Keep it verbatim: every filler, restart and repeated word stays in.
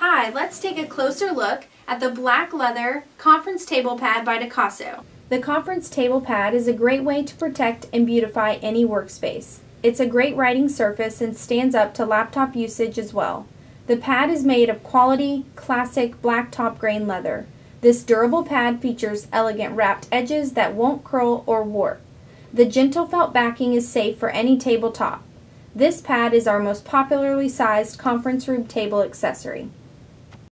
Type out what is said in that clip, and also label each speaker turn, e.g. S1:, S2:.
S1: Hi, let's take a closer look at the black leather conference table pad by Dakaso. The conference table pad is a great way to protect and beautify any workspace. It's a great writing surface and stands up to laptop usage as well. The pad is made of quality, classic black top grain leather. This durable pad features elegant wrapped edges that won't curl or warp. The gentle felt backing is safe for any tabletop. This pad is our most popularly sized conference room table accessory.